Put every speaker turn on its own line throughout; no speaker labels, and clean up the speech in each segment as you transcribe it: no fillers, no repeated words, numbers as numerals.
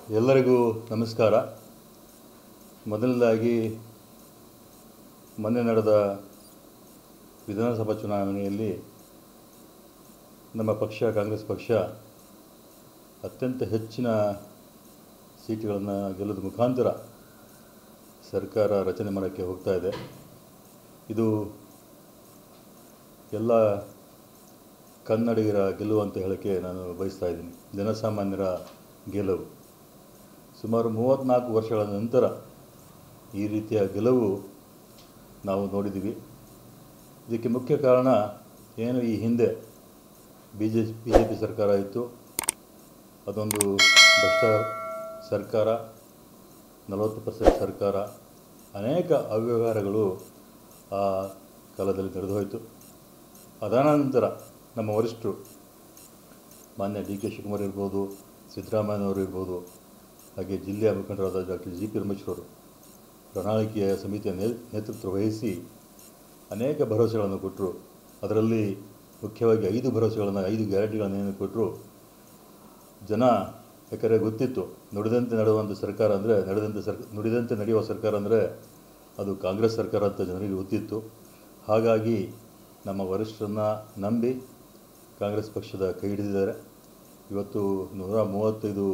ಎಲ್ಲರಿಗೂ ನಮಸ್ಕಾರ. ಮೊದಲನೇದಾಗಿ ಮೊನ್ನೆ ನಡೆದ ವಿಧಾನಸಭಾ ಚುನಾವಣೆಯಲ್ಲಿ ನಮ್ಮ ಪಕ್ಷ ಕಾಂಗ್ರೆಸ್ ಪಕ್ಷ ಅತ್ಯಂತ ಹೆಚ್ಚಿನ ಸೀಟುಗಳನ್ನು ಗೆಲ್ಲುವ ಮುಖಾಂತರ ಸರ್ಕಾರ ರಚನೆ ಮಾಡೋಕ್ಕೆ ಹೋಗ್ತಾ ಇದೆ. ಇದು ಎಲ್ಲ ಕನ್ನಡಿಗರ ಗೆಲುವು ಅಂತ ಹೇಳೋಕ್ಕೆ ನಾನು ಬಯಸ್ತಾ ಇದ್ದೀನಿ. ಜನಸಾಮಾನ್ಯರ ಗೆಲುವು. ಸುಮಾರು 34 ವರ್ಷಗಳ ನಂತರ ಈ ರೀತಿಯ ಗೆಲುವು ನಾವು ನೋಡಿದ್ದೀವಿ. ಇದಕ್ಕೆ ಮುಖ್ಯ ಕಾರಣ ಏನು, ಈ ಹಿಂದೆ ಬಿ ಜೆ ಪಿ ಸರ್ಕಾರ ಇತ್ತು. ಅದೊಂದು ಭ್ರಷ್ಟ ಸರ್ಕಾರ, 40% ಸರ್ಕಾರ, ಅನೇಕ ಅವ್ಯವಹಾರಗಳು ಆ ಕಾಲದಲ್ಲಿ ನಡೆದು ಹೋಯಿತು. ಅದಾನಂತರ ನಮ್ಮ ವರಿಷ್ಠರು ಮಾನ್ಯ ಡಿ ಕೆ ಶಿವಕುಮಾರ್ ಇರ್ಬೋದು, ಸಿದ್ದರಾಮಯ್ಯನವರು ಇರ್ಬೋದು, ಹಾಗೆ ಜಿಲ್ಲೆಯ ಮುಖಂಡರಾದ ಡಾಕ್ಟರ್ ಜಿ ಪಿ ರಮೇಶ್ವರು ಪ್ರಣಾಳಿಕೆಯ ಸಮಿತಿಯ ನೇತೃತ್ವ ವಹಿಸಿ ಅನೇಕ ಭರವಸೆಗಳನ್ನು ಕೊಟ್ಟರು. ಅದರಲ್ಲಿ ಮುಖ್ಯವಾಗಿ 5 ಭರವಸೆಗಳನ್ನು, 5 ಗ್ಯಾರಂಟಿಗಳನ್ನು ಏನು ಕೊಟ್ಟರು. ಜನ ಯಾಕಂದರೆ ಗೊತ್ತಿತ್ತು, ನುಡಿದಂತೆ ನಡೆಯುವಂಥ ಸರ್ಕಾರ ಅಂದರೆ ನುಡಿದಂತೆ ನಡೆಯುವ ಸರ್ಕಾರ ಅಂದರೆ ಅದು ಕಾಂಗ್ರೆಸ್ ಸರ್ಕಾರ ಅಂತ ಜನರಿಗೆ ಗೊತ್ತಿತ್ತು. ಹಾಗಾಗಿ ನಮ್ಮ ವರಿಷ್ಠರನ್ನು ನಂಬಿ ಕಾಂಗ್ರೆಸ್ ಪಕ್ಷದ ಕೈ ಹಿಡಿದಿದ್ದಾರೆ. ಇವತ್ತು 135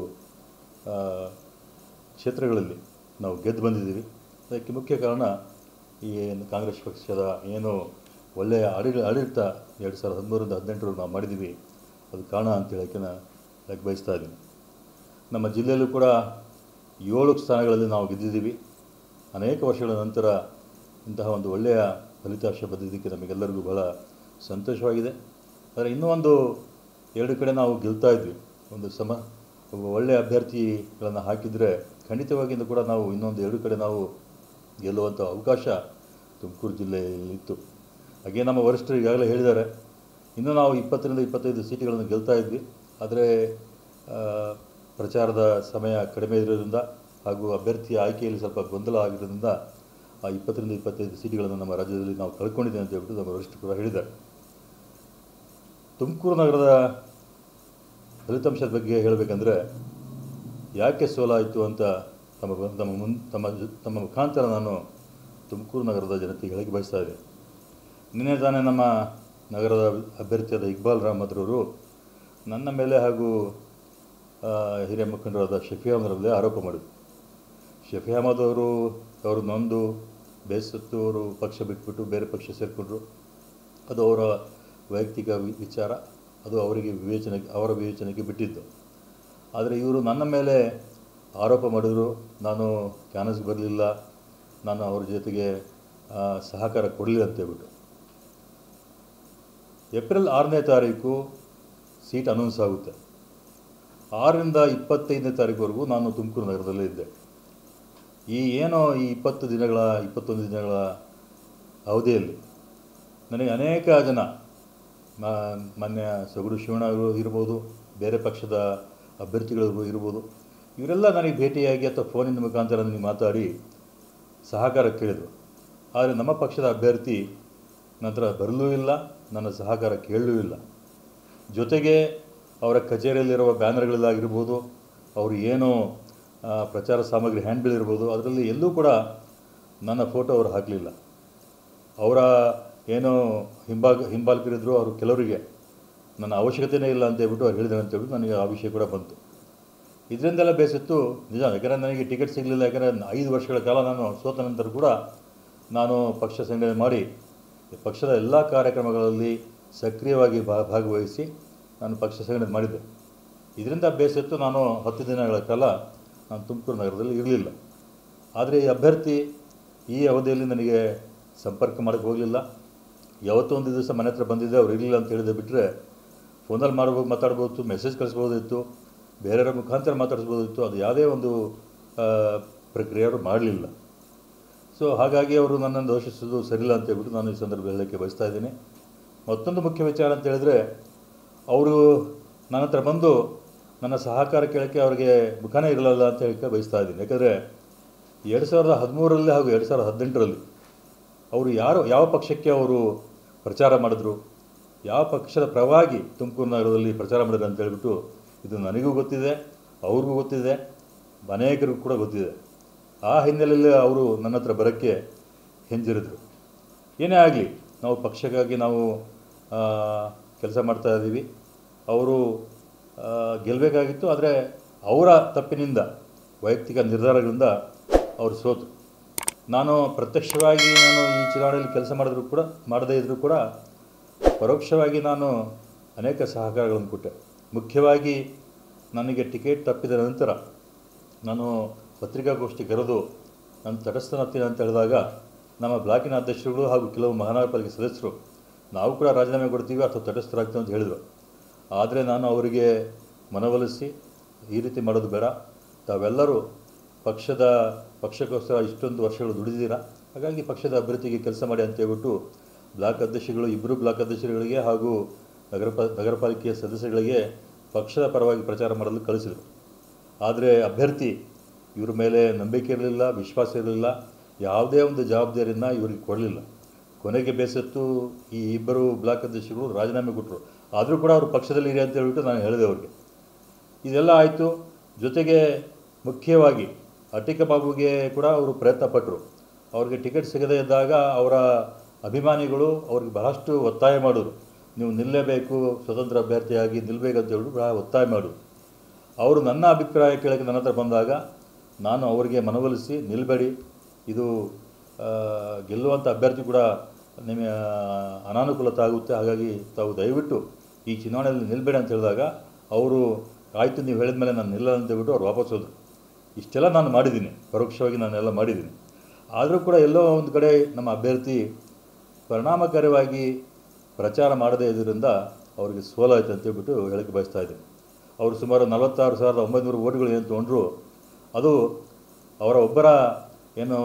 ಕ್ಷೇತ್ರಗಳಲ್ಲಿ ನಾವು ಗೆದ್ದು ಬಂದಿದ್ದೀವಿ. ಅದಕ್ಕೆ ಮುಖ್ಯ ಕಾರಣ ಈ ಕಾಂಗ್ರೆಸ್ ಪಕ್ಷದ ಏನು ಒಳ್ಳೆಯ ಆಡಳಿತ 2013ರಿಂದ 2018 ನಾವು ಮಾಡಿದ್ದೀವಿ, ಅದು ಕಾರಣ ಅಂತ ಹೇಳೋಕ್ಕೆ ನಾನು ಬಯಸ್ತಾ ಇದ್ದೀನಿ. ನಮ್ಮ ಜಿಲ್ಲೆಯಲ್ಲೂ ಕೂಡ 7 ಸ್ಥಾನಗಳಲ್ಲಿ ನಾವು ಗೆದ್ದಿದ್ದೀವಿ. ಅನೇಕ ವರ್ಷಗಳ ನಂತರ ಇಂತಹ ಒಂದು ಒಳ್ಳೆಯ ಫಲಿತಾಂಶ ಬಂದಿದ್ದಕ್ಕೆ ನಮಗೆಲ್ಲರಿಗೂ ಬಹಳ ಸಂತೋಷವಾಗಿದೆ. ಆದರೆ ಇನ್ನೂ 2 ಕಡೆ ನಾವು ಗೆಲ್ತಾ ಇದ್ವಿ. ಒಬ್ಬ ಒಳ್ಳೆಯ ಅಭ್ಯರ್ಥಿಗಳನ್ನು ಹಾಕಿದರೆ ಖಂಡಿತವಾಗಿಯೂ ಕೂಡ ನಾವು ಇನ್ನೊಂದು 2 ಕಡೆ ನಾವು ಗೆಲ್ಲುವಂಥ ಅವಕಾಶ ತುಮಕೂರು ಜಿಲ್ಲೆಯಲ್ಲಿತ್ತು. ಹಾಗೆ ನಮ್ಮ ವರಿಷ್ಠರು ಈಗಾಗಲೇ ಹೇಳಿದ್ದಾರೆ, ಇನ್ನೂ ನಾವು 20ರಿಂದ 25 ಸೀಟುಗಳನ್ನು ಗೆಲ್ತಾ ಇದ್ವಿ. ಆದರೆ ಪ್ರಚಾರದ ಸಮಯ ಕಡಿಮೆ ಇರೋದ್ರಿಂದ ಹಾಗೂ ಅಭ್ಯರ್ಥಿಯ ಆಯ್ಕೆಯಲ್ಲಿ ಸ್ವಲ್ಪ ಗೊಂದಲ ಆಗಿರೋದ್ರಿಂದ ಆ 20ರಿಂದ 25 ಸೀಟುಗಳನ್ನು ನಮ್ಮ ರಾಜ್ಯದಲ್ಲಿ ನಾವು ಕಳ್ಕೊಂಡಿದ್ದೇವೆ ಅಂತ ಹೇಳ್ಬಿಟ್ಟು ನಮ್ಮ ವರಿಷ್ಠರು ಕೂಡ ಹೇಳಿದ್ದಾರೆ. ತುಮಕೂರು ನಗರದ ಫಲಿತಾಂಶದ ಬಗ್ಗೆ ಹೇಳಬೇಕಂದ್ರೆ ಯಾಕೆ ಸೋಲಾಯಿತು ಅಂತ ತಮ್ಮ ಮುಖಾಂತರ ನಾನು ತುಮಕೂರು ನಗರದ ಜನತೆಗೆ ಹೇಳಕ್ಕೆ ಬಯಸ್ತಾ ಇದ್ದೆ. ನಿನ್ನೆ ತಾನೇ ನಮ್ಮ ನಗರದ ಅಭ್ಯರ್ಥಿಯಾದ ಇಕ್ಬಾಲ್ ಅಹಮದ್ ರವರು ನನ್ನ ಮೇಲೆ ಹಾಗೂ ಹಿರಿಯ ಮುಖಂಡರಾದ ಶಫಿ ಅಹಮದ್ ಅವರಲ್ಲೇ ಆರೋಪ ಮಾಡಿದರು. ಶಫಿ ಅಹಮದ್ ಅವರು ನೊಂದು ಬೇಸತ್ತು ಅವರು ಪಕ್ಷ ಬಿಟ್ಬಿಟ್ಟು ಬೇರೆ ಪಕ್ಷ ಸೇರಿಕೊಂಡ್ರು. ಅದು ಅವರ ವೈಯಕ್ತಿಕ ವಿಚಾರ, ಅದು ಅವರ ವಿವೇಚನೆಗೆ ಬಿಟ್ಟಿದ್ದು. ಆದರೆ ಇವರು ನನ್ನ ಮೇಲೆ ಆರೋಪ ಮಾಡಿದರು, ನಾನು ಕ್ಯಾನ್ವಸ್ಗೆ ಬರಲಿಲ್ಲ, ನಾನು ಅವ್ರ ಜೊತೆಗೆ ಸಹಕಾರ ಕೊಡಲಿಲ್ಲ ಅಂತ ಹೇಳ್ಬಿಟ್ಟು. ಏಪ್ರಿಲ್ 6ನೇ ತಾರೀಕು ಸೀಟ್ ಅನೌನ್ಸ್ ಆಗುತ್ತೆ. 6ರಿಂದ 25ನೇ ತಾರೀಕುವರೆಗೂ ನಾನು ತುಮಕೂರು ನಗರದಲ್ಲೇ ಇದ್ದೆ. ಈ 21 ದಿನಗಳ ಅವಧಿಯಲ್ಲಿ ನನಗೆ ಅನೇಕ ಜನ, ಮಾನ್ಯ ಸೊಗಡು ಶಿವಣ್ಣ ಇರ್ಬೋದು, ಬೇರೆ ಪಕ್ಷದ ಅಭ್ಯರ್ಥಿಗಳು ಇರ್ಬೋದು, ಇವರೆಲ್ಲ ನನಗೆ ಭೇಟಿಯಾಗಿ ಅಥವಾ ಫೋನಿನ ಮುಖಾಂತರ ನನಗೆ ಮಾತಾಡಿ ಸಹಕಾರ ಕೇಳಿದರು. ಆದರೆ ನಮ್ಮ ಪಕ್ಷದ ಅಭ್ಯರ್ಥಿ ನಂತರ ಬರಲೂ ಇಲ್ಲ, ನನ್ನ ಸಹಕಾರ ಕೇಳಲೂ ಇಲ್ಲ. ಜೊತೆಗೆ ಅವರ ಕಚೇರಿಯಲ್ಲಿರುವ ಬ್ಯಾನರ್ಗಳಾಗಿರ್ಬೋದು, ಅವರು ಏನೋ ಪ್ರಚಾರ ಸಾಮಗ್ರಿ ಹ್ಯಾಂಡ್ಬಿಲ್ ಇರ್ಬೋದು, ಅದರಲ್ಲಿ ಎಲ್ಲೂ ಕೂಡ ನನ್ನ ಫೋಟೋ ಅವರು ಹಾಕಲಿಲ್ಲ. ಅವರ ಏನೋ ಹಿಂಬಾಲಕರಿದ್ದರು, ಅವರು ಕೆಲವರಿಗೆ ನನ್ನ ಅವಶ್ಯಕತೆಯೇ ಇಲ್ಲ ಅಂತ ಹೇಳ್ಬಿಟ್ಟು ಅವ್ರು ಹೇಳಿದ್ದಾರೆ ಅಂತ ಹೇಳ್ಬಿಟ್ಟು ನನಗೆ ಆ ವಿಷಯ ಕೂಡ ಬಂತು. ಇದರಿಂದೆಲ್ಲ ಬೇಸಿತ್ತು ನಿಜ. ಯಾಕಂದರೆ ನನಗೆ ಟಿಕೆಟ್ ಸಿಗಲಿಲ್ಲ. ಯಾಕಂದರೆ 5 ವರ್ಷಗಳ ಕಾಲ ನಾನು ಸೋತ ನಂತರ ಕೂಡ ನಾನು ಪಕ್ಷ ಸಂಘಟನೆ ಮಾಡಿ ಪಕ್ಷದ ಎಲ್ಲ ಕಾರ್ಯಕ್ರಮಗಳಲ್ಲಿ ಸಕ್ರಿಯವಾಗಿ ಭಾಗವಹಿಸಿ ನಾನು ಪಕ್ಷ ಸಂಘಟನೆ ಮಾಡಿದ್ದೆ. ಇದರಿಂದ ಬೇಸಿತ್ತು ನಾನು 10 ದಿನಗಳ ಕಾಲ ನಾನು ತುಮಕೂರು ನಗರದಲ್ಲಿ ಇರಲಿಲ್ಲ. ಆದರೆ ಈ ಅಭ್ಯರ್ಥಿ ಈ ಅವಧಿಯಲ್ಲಿ ನನಗೆ ಸಂಪರ್ಕ ಮಾಡೋಕ್ಕೆ ಹೋಗಲಿಲ್ಲ. ಯಾವತ್ತೋ ಒಂದು ದಿವಸ ಮನೆ ಹತ್ರ ಬಂದಿದ್ದೆ, ಅವ್ರು ಇರಲಿಲ್ಲ ಅಂತ ಹೇಳಿದೆ ಬಿಟ್ಟರೆ ಫೋನಲ್ಲಿ ಮಾತಾಡ್ಬೋದಿತ್ತು, ಮೆಸೇಜ್ ಕಳಿಸ್ಬೋದಿತ್ತು, ಬೇರೆಯವರ ಮುಖಾಂತರ ಮಾತಾಡಿಸ್ಬೋದಿತ್ತು. ಅದು ಯಾವುದೇ ಒಂದು ಪ್ರಕ್ರಿಯೆ ಅವರು ಮಾಡಲಿಲ್ಲ. ಸೊ ಹಾಗಾಗಿ ಅವರು ನನ್ನನ್ನು ದೋಷಿಸೋದು ಸರಿಯಿಲ್ಲ ಅಂತ ಹೇಳ್ಬಿಟ್ಟು ನಾನು ಈ ಸಂದರ್ಭದಲ್ಲಿ ಹೇಳೋಕ್ಕೆ ಬಯಸ್ತಾ ಇದ್ದೀನಿ. ಮತ್ತೊಂದು ಮುಖ್ಯ ವಿಚಾರ ಅಂತ ಹೇಳಿದ್ರೆ, ಅವರು ನನ್ನ ಹತ್ರ ಬಂದು ನನ್ನ ಸಹಕಾರ ಕೇಳೋಕ್ಕೆ ಅವರಿಗೆ ಮುಖಾನೇ ಇರಲಿಲ್ಲ ಅಂತ ಹೇಳೋಕ್ಕೆ ಬಯಸ್ತಾ ಇದ್ದೀನಿ. ಯಾಕಂದರೆ 2013ರಲ್ಲಿ ಹಾಗೂ 2018ರಲ್ಲಿ ಅವರು ಯಾವ ಪಕ್ಷಕ್ಕೆ ಅವರು ಪ್ರಚಾರ ಮಾಡಿದ್ರು, ಯಾವ ಪಕ್ಷದ ಪರವಾಗಿ ತುಮಕೂರು ನಗರದಲ್ಲಿ ಪ್ರಚಾರ ಮಾಡಿದ್ರು ಅಂತ ಹೇಳ್ಬಿಟ್ಟು ಇದು ನನಗೂ ಗೊತ್ತಿದೆ, ಅವ್ರಿಗೂ ಗೊತ್ತಿದೆ. ಅನೇಕರಿಗೂ ಕೂಡ ಗೊತ್ತಿದೆ. ಆ ಹಿನ್ನೆಲೆಯಲ್ಲಿ ಅವರು ನನ್ನ ಹತ್ರ ಬರೋಕ್ಕೆ ಹಿಂಜರಿದ್ರು. ಏನೇ ಆಗಲಿ, ನಾವು ಪಕ್ಷಕ್ಕಾಗಿ ನಾವು ಕೆಲಸ ಮಾಡ್ತಾಯಿದ್ದೀವಿ. ಅವರು ಗೆಲ್ಲಬೇಕಾಗಿತ್ತು, ಆದರೆ ಅವರ ತಪ್ಪಿನಿಂದ, ವೈಯಕ್ತಿಕ ನಿರ್ಧಾರಗಳಿಂದ ಅವರು ಸೋತು. ನಾನು ಪ್ರತ್ಯಕ್ಷವಾಗಿ ಈ ಚುನಾವಣೆಯಲ್ಲಿ ಕೆಲಸ ಮಾಡದೇ ಇದ್ದರೂ ಕೂಡ ಪರೋಕ್ಷವಾಗಿ ನಾನು ಅನೇಕ ಸಹಕಾರಗಳನ್ನು ಕೊಟ್ಟೆ. ಮುಖ್ಯವಾಗಿ ನನಗೆ ಟಿಕೆಟ್ ತಪ್ಪಿದ ನಂತರ ನಾನು ಪತ್ರಿಕಾಗೋಷ್ಠಿ ಕರೆದು ನಾನು ತಟಸ್ಥನಾಗ್ತೀನಿ ಅಂತ ಹೇಳಿದಾಗ ನಮ್ಮ ಬ್ಲಾಕಿನ ಅಧ್ಯಕ್ಷರುಗಳು ಹಾಗೂ ಕೆಲವು ಮಹಾನಗರ ಪಾಲಿಕೆ ಸದಸ್ಯರು ನಾವು ಕೂಡ ರಾಜೀನಾಮೆ ಕೊಡ್ತೀವಿ ಅಥವಾ ತಟಸ್ಥರಾಗ್ತೀವಿ ಅಂತ ಹೇಳಿದರು. ಆದರೆ ನಾನು ಅವರಿಗೆ ಮನವೊಲಿಸಿ ಈ ರೀತಿ ಮಾಡೋದು ಬೇಡ, ತಾವೆಲ್ಲರೂ ಪಕ್ಷಕ್ಕೋಸ್ಕರ ಇಷ್ಟೊಂದು ವರ್ಷಗಳು ದುಡಿದಿದ್ದೀರಾ, ಹಾಗಾಗಿ ಪಕ್ಷದ ಅಭಿವೃದ್ಧಿಗೆ ಕೆಲಸ ಮಾಡಿ ಅಂತ ಹೇಳ್ಬಿಟ್ಟು ಬ್ಲಾಕ್ ಅಧ್ಯಕ್ಷರುಗಳು, ಇಬ್ಬರು ಬ್ಲಾಕ್ ಅಧ್ಯಕ್ಷರುಗಳಿಗೆ ಹಾಗೂ ನಗರ ಪಾಲಿಕೆಯ ಸದಸ್ಯರುಗಳಿಗೆ ಪಕ್ಷದ ಪರವಾಗಿ ಪ್ರಚಾರ ಮಾಡಲು ಕಳಿಸಿದರು. ಆದರೆ ಅಭ್ಯರ್ಥಿ ಇವ್ರ ಮೇಲೆ ನಂಬಿಕೆ ಇರಲಿಲ್ಲ, ವಿಶ್ವಾಸ ಇರಲಿಲ್ಲ, ಯಾವುದೇ ಒಂದು ಜವಾಬ್ದಾರಿಯನ್ನು ಇವರಿಗೆ ಕೊಡಲಿಲ್ಲ. ಕೊನೆಗೆ ಬೇಸತ್ತು ಈ ಇಬ್ಬರು ಬ್ಲಾಕ್ ಅಧ್ಯಕ್ಷರುಗಳು ರಾಜೀನಾಮೆ ಕೊಟ್ಟರು. ಆದರೂ ಕೂಡ ಅವರು ಪಕ್ಷದಲ್ಲಿ ಇರಿ ಅಂತ ಹೇಳ್ಬಿಟ್ಟು ನಾನು ಹೇಳಿದೆ ಅವ್ರಿಗೆ. ಇದೆಲ್ಲ ಆಯಿತು. ಜೊತೆಗೆ ಮುಖ್ಯವಾಗಿ ಅಟಿಕ ಬಾಬುಗೆ ಕೂಡ ಅವರು ಪ್ರಯತ್ನ ಪಟ್ಟರು. ಅವ್ರಿಗೆ ಟಿಕೆಟ್ ಸಿಗದೇ ಇದ್ದಾಗ ಅವರ ಅಭಿಮಾನಿಗಳು ಅವ್ರಿಗೆ ಬಹಳಷ್ಟು ಒತ್ತಾಯ ಮಾಡೋರು, ನೀವು ನಿಲ್ಲಲೇಬೇಕು, ಸ್ವತಂತ್ರ ಅಭ್ಯರ್ಥಿಯಾಗಿ ನಿಲ್ಲಬೇಕಂತ ಹೇಳ್ಬಿಟ್ಟು ಬಹಳ ಒತ್ತಾಯ ಮಾಡೋರು. ಅವರು ನನ್ನ ಅಭಿಪ್ರಾಯ ಕೇಳೋಕ್ಕೆ ನನ್ನ ಹತ್ರ ಬಂದಾಗ ನಾನು ಅವರಿಗೆ ಮನವೊಲಿಸಿ, ನಿಲ್ಲಬೇಡಿ, ಇದು ಗೆಲ್ಲುವಂಥ ಅಭ್ಯರ್ಥಿ ಕೂಡ ನಿಮಗೆ ಅನಾನುಕೂಲತೆ ಆಗುತ್ತೆ, ಹಾಗಾಗಿ ತಾವು ದಯವಿಟ್ಟು ಈ ಚುನಾವಣೆಯಲ್ಲಿ ನಿಲ್ಲಬೇಡಿ ಅಂತ ಹೇಳಿದಾಗ ಅವರು ಆಯಿತು ನೀವು ಹೇಳಿದ ಮೇಲೆ ನಾನು ನಿಲ್ಲ ಅಂತ ಹೇಳ್ಬಿಟ್ಟು ಅವ್ರು ವಾಪಸ್ ಹೋದರು. ಇಷ್ಟೆಲ್ಲ ನಾನು ಮಾಡಿದ್ದೀನಿ, ಪರೋಕ್ಷವಾಗಿ ನಾನೆಲ್ಲ ಮಾಡಿದ್ದೀನಿ. ಆದರೂ ಕೂಡ ಎಲ್ಲೋ ಒಂದು ಕಡೆ ನಮ್ಮ ಅಭ್ಯರ್ಥಿ ಪರಿಣಾಮಕಾರಿಯಾಗಿ ಪ್ರಚಾರ ಮಾಡದೇ ಇದ್ದರಿಂದ ಅವರಿಗೆ ಸೋಲಾಯಿತು ಅಂತೇಳ್ಬಿಟ್ಟು ಹೇಳಕ್ಕೆ ಬಯಸ್ತಾ ಇದ್ದೀನಿ. ಅವರು ಸುಮಾರು 46,900 ಓಟ್ಗಳು ಏನು ತೊಗೊಂಡ್ರು, ಅದು ಅವರ ಒಬ್ಬರ ಏನು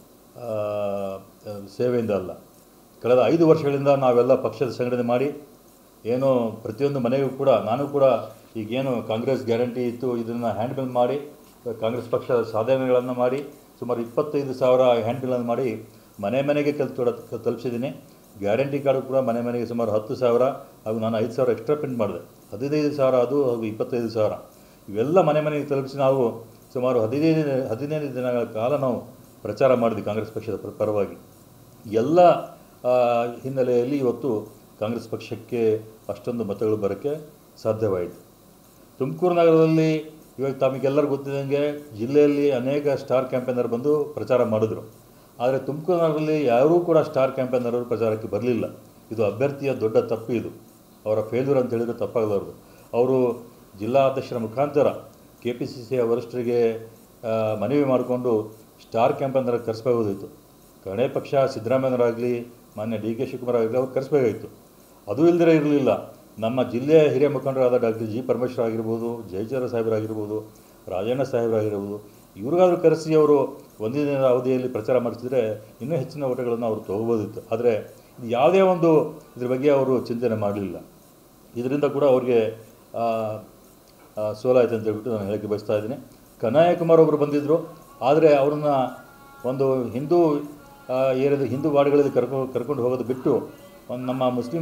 ಸೇವೆಯಿಂದ ಅಲ್ಲ. ಕಳೆದ 5 ವರ್ಷಗಳಿಂದ ನಾವೆಲ್ಲ ಪಕ್ಷದ ಸಂಘಟನೆ ಮಾಡಿ ಏನೋ ಪ್ರತಿಯೊಂದು ಮನೆಗೂ ಕೂಡ ನಾನು ಕೂಡ ಈಗೇನು ಕಾಂಗ್ರೆಸ್ ಗ್ಯಾರಂಟಿ ಇತ್ತು ಇದನ್ನು ಹ್ಯಾಂಡ್ಬಿಲ್ ಮಾಡಿ ಕಾಂಗ್ರೆಸ್ ಪಕ್ಷದ ಸಾಧನೆಗಳನ್ನು ಮಾಡಿ ಸುಮಾರು 25,000 ಹ್ಯಾಂಡ್ಬಿಲನ್ನು ಮಾಡಿ ಮನೆ ಮನೆಗೆ ತಲುಪಿಸಿದ್ದೀನಿ. ಗ್ಯಾರಂಟಿ ಕಾರ್ಡು ಕೂಡ ಮನೆ ಮನೆಗೆ ಸುಮಾರು 10,000 ಹಾಗೂ ನಾನು 5,000 ಎಕ್ಸ್ಟ್ರಾ ಪ್ರಿಂಟ್ ಮಾಡಿದೆ. 15,000 ಅದು ಹಾಗೂ 25,000 ಇವೆಲ್ಲ ಮನೆ ಮನೆಗೆ ತಲುಪಿಸಿ ನಾವು ಸುಮಾರು 15 ದಿನಗಳ ಕಾಲ ನಾವು ಪ್ರಚಾರ ಮಾಡಿದ್ವಿ ಕಾಂಗ್ರೆಸ್ ಪಕ್ಷದ ಪರವಾಗಿ. ಎಲ್ಲ ಹಿನ್ನೆಲೆಯಲ್ಲಿ ಇವತ್ತು ಕಾಂಗ್ರೆಸ್ ಪಕ್ಷಕ್ಕೆ ಅಷ್ಟೊಂದು ಮತಗಳು ಬರೋಕ್ಕೆ ಸಾಧ್ಯವಾಯಿತು. ತುಮಕೂರು ನಗರದಲ್ಲಿ ಇವಾಗ ತಮಗೆಲ್ಲರಿಗೂ ಗೊತ್ತಿದ್ದಂಗೆ ಜಿಲ್ಲೆಯಲ್ಲಿ ಅನೇಕ ಸ್ಟಾರ್ ಕ್ಯಾಂಪೇನರ್ ಬಂದು ಪ್ರಚಾರ ಮಾಡಿದ್ರು. ಆದರೆ ತುಮಕೂರು ನಗರದಲ್ಲಿ ಯಾರೂ ಕೂಡ ಸ್ಟಾರ್ ಕ್ಯಾಂಪೇನರ್ ಪ್ರಚಾರಕ್ಕೆ ಬರಲಿಲ್ಲ. ಇದು ಅಭ್ಯರ್ಥಿಯ ದೊಡ್ಡ ತಪ್ಪು. ಇದು ಅವರ ಫೇಲ್ಯೂರ್ ಅಂತ ಹೇಳಿದರೆ ತಪ್ಪಾಗಲಾರದು. ಅವರು ಜಿಲ್ಲಾ ಅಧ್ಯಕ್ಷರ ಮುಖಾಂತರ KPCC ವರಿಷ್ಠರಿಗೆ ಮನವಿ ಮಾಡಿಕೊಂಡು ಸ್ಟಾರ್ ಕ್ಯಾಂಪೇನರ್ ಕರೆಸಬಹುದಿತ್ತು. ಕಡೆ ಪಕ್ಷ ಸಿದ್ದರಾಮಯ್ಯನವರಾಗಲಿ ಮಾನ್ಯ DK ಶಿವಕುಮಾರ್ ಆಗಲಿ ಅವ್ರು ಕರೆಸಬೇಕಾಗಿತ್ತು. ಅದು ಇಲ್ಲದೇ ಇರಲಿಲ್ಲ. ನಮ್ಮ ಜಿಲ್ಲೆಯ ಹಿರಿಯ ಮುಖಂಡರಾದ ಡಾಕ್ಟರ್ G. ಪರಮೇಶ್ವರ್ ಆಗಿರ್ಬೋದು, ಜಯಚಂದ್ರ ಸಾಹೇಬರಾಗಿರ್ಬೋದು, ರಾಜಣ್ಣ ಸಾಹೇಬರಾಗಿರ್ಬೋದು, ಇವ್ರಿಗಾದರೂ ಕರೆಸಿ ಅವರು ಒಂದೇ ದಿನದ ಅವಧಿಯಲ್ಲಿ ಪ್ರಚಾರ ಮಾಡಿಸಿದರೆ ಇನ್ನೂ ಹೆಚ್ಚಿನ ಓಟುಗಳನ್ನು ಅವರು ತೊಗೋಬೋದಿತ್ತು. ಆದರೆ ಯಾವುದೇ ಒಂದು ಇದ್ರ ಬಗ್ಗೆ ಅವರು ಚಿಂತನೆ ಮಾಡಲಿಲ್ಲ. ಇದರಿಂದ ಕೂಡ ಅವ್ರಿಗೆ ಸೋಲಾಯಿತು ಅಂತ ಹೇಳ್ಬಿಟ್ಟು ನಾನು ಹೇಳಕ್ಕೆ ಬಯಸ್ತಾ ಇದ್ದೀನಿ. ಕನ್ನಯ್ಯ ಕುಮಾರ್ ಒಬ್ಬರು ಬಂದಿದ್ದರು, ಆದರೆ ಅವ್ರನ್ನ ಒಂದು ಹಿಂದೂ ಹಿಂದೂ ವಾರ್ಡ್ಗಳಲ್ಲಿ ಕರ್ಕೊಂಡು ಹೋಗೋದು ಬಿಟ್ಟು ಒಂದು ನಮ್ಮ ಮುಸ್ಲಿಂ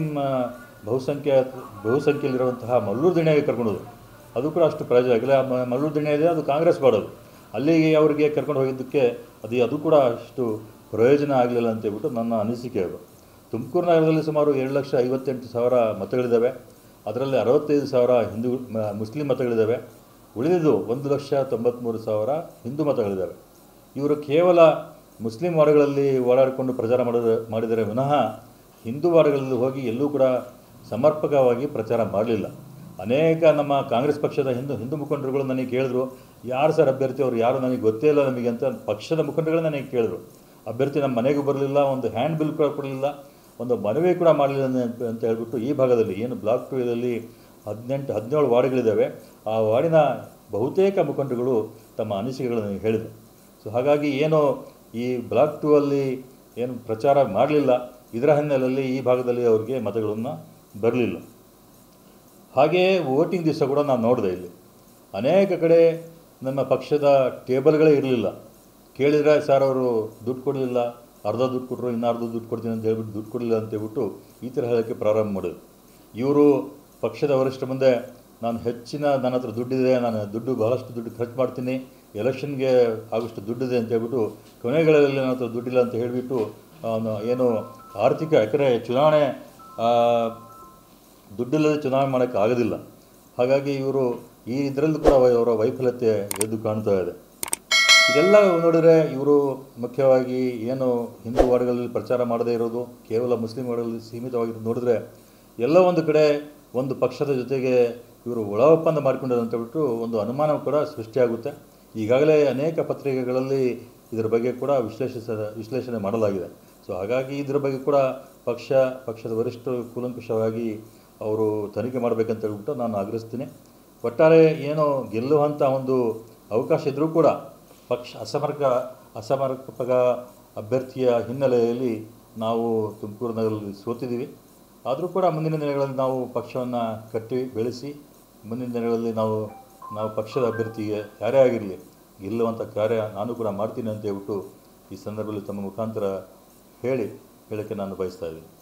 ಬಹುಸಂಖ್ಯೆಯಲ್ಲಿರುವಂತಹ ಮಲ್ಲೂರು ದಿಣ್ಣೆಗೆ ಕರ್ಕೊಂಡೋದು. ಅದು ಕೂಡ ಅಷ್ಟು ಪ್ರಯೋಜನ ಆಗಿಲ್ಲ. ಮಲ್ಲೂರು ದಿಣ್ಣೆ ಇದೆ, ಅದು ಕಾಂಗ್ರೆಸ್ ಮಾಡೋದು. ಅಲ್ಲಿಗೆ ಅವರಿಗೆ ಕರ್ಕೊಂಡು ಹೋಗಿದ್ದಕ್ಕೆ ಅದು ಕೂಡ ಅಷ್ಟು ಪ್ರಯೋಜನ ಆಗಲಿಲ್ಲ ಅಂತೇಳ್ಬಿಟ್ಟು ನನ್ನ ಅನಿಸಿಕೆ ಅದು. ತುಮಕೂರು ನಗರದಲ್ಲಿ ಸುಮಾರು 2,58,000 ಮತಗಳಿದ್ದಾವೆ. ಅದರಲ್ಲಿ 65,000 ಮುಸ್ಲಿಂ ಮತಗಳಿದ್ದಾವೆ. ಉಳಿದಿದ್ದು 1,93,000 ಹಿಂದೂ ಮತಗಳಿದ್ದಾವೆ. ಇವರು ಕೇವಲ ಮುಸ್ಲಿಂ ವಾರ್ಡ್ಗಳಲ್ಲಿ ಓಡಾಡಿಕೊಂಡು ಪ್ರಚಾರ ಮಾಡಿದರೆ ವಿನಃ ಹಿಂದೂ ವಾರ್ಡ್ಗಳಲ್ಲಿ ಹೋಗಿ ಎಲ್ಲೂ ಕೂಡ ಸಮರ್ಪಕವಾಗಿ ಪ್ರಚಾರ ಮಾಡಲಿಲ್ಲ. ಅನೇಕ ನಮ್ಮ ಕಾಂಗ್ರೆಸ್ ಪಕ್ಷದ ಹಿಂದೂ ಮುಖಂಡರುಗಳು ನನಗೆ ಕೇಳಿದ್ರು, ಯಾರು ಸರ್ ಅಭ್ಯರ್ಥಿ, ಅವರು ಯಾರು ನನಗೆ ಗೊತ್ತೇ ಇಲ್ಲ ನಮಗೆ ಅಂತ ಪಕ್ಷದ ಮುಖಂಡರುಗಳು ನನಗೆ ಕೇಳಿದ್ರು. ಅಭ್ಯರ್ಥಿ ನಮ್ಮ ಮನೆಗೂ ಬರಲಿಲ್ಲ, ಒಂದು ಹ್ಯಾಂಡ್ ಬಿಲ್ ಕೂಡ ಕೊಡಲಿಲ್ಲ, ಒಂದು ಮನವಿ ಕೂಡ ಮಾಡಲಿಲ್ಲ ಅಂತ ಹೇಳ್ಬಿಟ್ಟು ಈ ಭಾಗದಲ್ಲಿ ಏನು ಬ್ಲಾಕ್ 2ದಲ್ಲಿ 17 ವಾರ್ಡ್ಗಳಿದ್ದಾವೆ. ಆ ವಾರ್ಡಿನ ಬಹುತೇಕ ಮುಖಂಡರುಗಳು ತಮ್ಮ ಅನಿಸಿಕೆಗಳನ್ನು ಹೇಳಿದರು. ಸೊ ಹಾಗಾಗಿ ಏನು ಈ ಬ್ಲಾಕ್ 2ಅಲ್ಲಿ ಏನು ಪ್ರಚಾರ ಮಾಡಲಿಲ್ಲ, ಇದರ ಹಿನ್ನೆಲೆಯಲ್ಲಿ ಈ ಭಾಗದಲ್ಲಿ ಅವ್ರಿಗೆ ಮತಗಳನ್ನು ಬರಲಿಲ್ಲ. ಹಾಗೆಯೇ ವೋಟಿಂಗ್ ದಿವಸ ಕೂಡ ನಾನು ನೋಡಿದೆ, ಇಲ್ಲಿ ಅನೇಕ ಕಡೆ ನಮ್ಮ ಪಕ್ಷದ ಟೇಬಲ್ಗಳೇ ಇರಲಿಲ್ಲ. ಕೇಳಿದರೆ ಸರ್ ಅವರು ದುಡ್ಡು ಕೊಡಲಿಲ್ಲ, ಅರ್ಧ ದುಡ್ಡು ಕೊಟ್ಟರು, ಇನ್ನು ಅರ್ಧ ದುಡ್ಡು ಕೊಡ್ತೀನಿ ಅಂತ ಹೇಳ್ಬಿಟ್ಟು ದುಡ್ಡು ಕೊಡಲಿಲ್ಲ ಅಂತೇಳ್ಬಿಟ್ಟು ಈ ಥರ ಹೇಳೋಕ್ಕೆ ಪ್ರಾರಂಭ ಮಾಡಿದ್ರು. ಇವರು ಪಕ್ಷದ ವರಿಷ್ಠ ಮುಂದೆ ನನ್ನ ಹತ್ರ ದುಡ್ಡಿದೆ, ನಾನು ಬಹಳಷ್ಟು ದುಡ್ಡು ಖರ್ಚು ಮಾಡ್ತೀನಿ, ಎಲೆಕ್ಷನ್ಗೆ ಆಗೋಷ್ಟು ದುಡ್ಡಿದೆ ಅಂತ ಹೇಳ್ಬಿಟ್ಟು ಕೊನೆಗಳಲ್ಲಿ ನನ್ನ ಹತ್ರ ದುಡ್ಡಿಲ್ಲ ಅಂತ ಹೇಳಿಬಿಟ್ಟು ಏನು ಆರ್ಥಿಕ ಯಾಕಂದರೆ ಚುನಾವಣೆ ದುಡ್ಡಿಲ್ಲದೆ ಚುನಾವಣೆ ಮಾಡೋಕ್ಕೆ ಆಗೋದಿಲ್ಲ. ಹಾಗಾಗಿ ಇವರು ಈ ಇದರಲ್ಲೂ ಕೂಡ ಅವರ ವೈಫಲ್ಯತೆ ಎದ್ದು ಕಾಣ್ತಾ ಇದೆ. ಇದೆಲ್ಲ ನೋಡಿದರೆ ಇವರು ಮುಖ್ಯವಾಗಿ ಏನು ಹಿಂದೂ ವಾರ್ಡ್ಗಳಲ್ಲಿ ಪ್ರಚಾರ ಮಾಡದೇ ಇರೋದು, ಕೇವಲ ಮುಸ್ಲಿಂ ವಾರ್ಡ್ಗಳಲ್ಲಿ ಸೀಮಿತವಾಗಿ ನೋಡಿದ್ರೆ ಎಲ್ಲ ಒಂದು ಕಡೆ ಒಂದು ಪಕ್ಷದ ಜೊತೆಗೆ ಇವರು ಒಳ ಒಪ್ಪಂದ ಮಾಡಿಕೊಂಡಿದ್ದಾರೆ ಅಂತ ಹೇಳ್ಬಿಟ್ಟು ಒಂದು ಅನುಮಾನ ಕೂಡ ಸೃಷ್ಟಿಯಾಗುತ್ತೆ. ಈಗಾಗಲೇ ಅನೇಕ ಪತ್ರಿಕೆಗಳಲ್ಲಿ ಇದರ ಬಗ್ಗೆ ಕೂಡ ವಿಶ್ಲೇಷಣೆ ಮಾಡಲಾಗಿದೆ. ಸೊ ಹಾಗಾಗಿ ಇದರ ಬಗ್ಗೆ ಕೂಡ ಪಕ್ಷದ ವರಿಷ್ಠರು ಕೂಲಂಕುಷವಾಗಿ ಅವರು ತನಿಖೆ ಮಾಡಬೇಕಂತ ಹೇಳ್ಬಿಟ್ಟು ನಾನು ಆಗ್ರಹಿಸ್ತೀನಿ. ಒಟ್ಟಾರೆ ಏನೋ ಗೆಲ್ಲುವಂಥ ಒಂದು ಅವಕಾಶ ಇದ್ದರೂ ಕೂಡ ಪಕ್ಷ ಅಸಮರ್ಪಕ ಅಭ್ಯರ್ಥಿಯ ಹಿನ್ನೆಲೆಯಲ್ಲಿ ನಾವು ತುಮಕೂರು ನಗರದಲ್ಲಿ ಸೋತಿದ್ದೀವಿ. ಆದರೂ ಕೂಡ ಮುಂದಿನ ದಿನಗಳಲ್ಲಿ ನಾವು ಪಕ್ಷವನ್ನು ಕಟ್ಟಿ ಬೆಳೆಸಿ ಮುಂದಿನ ದಿನಗಳಲ್ಲಿ ನಾವು ಪಕ್ಷದ ಅಭ್ಯರ್ಥಿಗೆ ಯಾರೇ ಆಗಿರಲಿ ಗೆಲ್ಲುವಂಥ ಕಾರ್ಯ ನಾನು ಕೂಡ ಮಾಡ್ತೀನಿ ಅಂತ ಹೇಳ್ಬಿಟ್ಟು ಈ ಸಂದರ್ಭದಲ್ಲಿ ತಮ್ಮ ಮುಖಾಂತರ ಹೇಳೋಕ್ಕೆ ನಾನು ಬಯಸ್ತಾ ಇದ್ದೀನಿ.